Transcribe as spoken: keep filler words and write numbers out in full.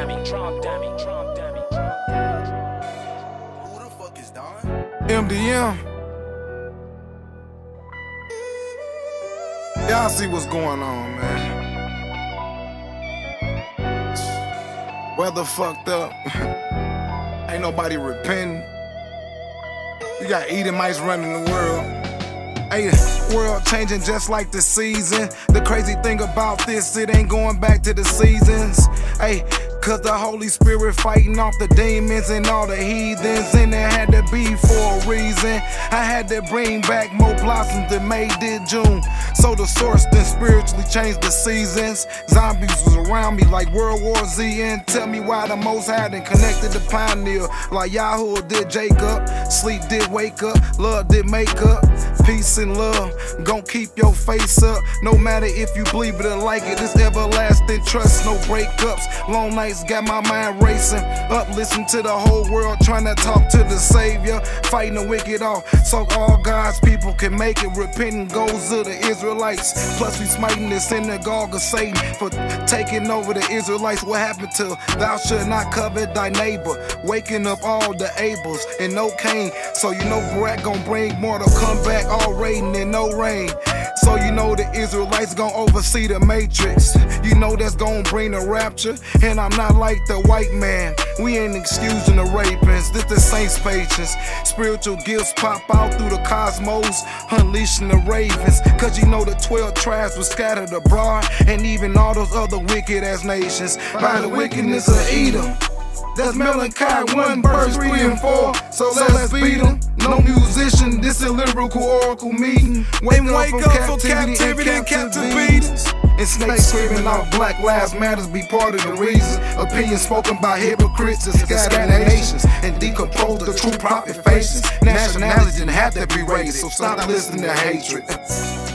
dummy, drunk dummy, drunk dummy, drunk dummy. Who the fuck is Don? M D M. Y'all see what's going on, man. Weather fucked up. Ain't nobody repenting. You got Edomites running the world. Hey, world changing just like the season. The crazy thing about this, it ain't going back to the seasons. Hey, cause the Holy Spirit fighting off the demons and all the heathens, and it had to be for a reason. I had to bring back more blossoms than May did June. So the source then spiritually changed the seasons. Zombies was around me like World War Z, and tell me why the Most High done connected the pioneer like Yahoo did Jacob. Sleep did wake up, love did make up. Peace and love, gon' keep your face up. No matter if you believe it or like it, it's everlasting trust, no breakups. Long nights got my mind racing. Up, listen to the whole world, trying to talk to the Savior. Fighting the wicked off, so all God's people can make it. Repenting goes to the Israelites. Plus we smiting the synagogue of Satan for taking over the Israelites. What happened to thou shalt not covet thy neighbor? Waking up all the Abels and no Cain. So you know Barak gon' bring more to come back. All rain and no rain. So you know the Israelites gon' oversee the matrix. You know that's gon' bring the rapture. And I'm not like the white man. We ain't excusing the rapings. This the saints' patience. Spiritual gifts pop out through the cosmos, unleashing the ravens. Cause you know the twelve tribes were scattered abroad, and even all those other wicked ass nations by the wickedness of Edom. That's Malachi one, verse three and four. So let's beat them. No musician, this a lyrical oracle meeting. Wake, wake up, up from captivity and captivity. And snakes screaming out Black Lives Matters be part of the reason. Opinions spoken by hypocrites that scatter nations and decompose the true prophet faces. Nationalities didn't have to be raised, so stop listening to hatred.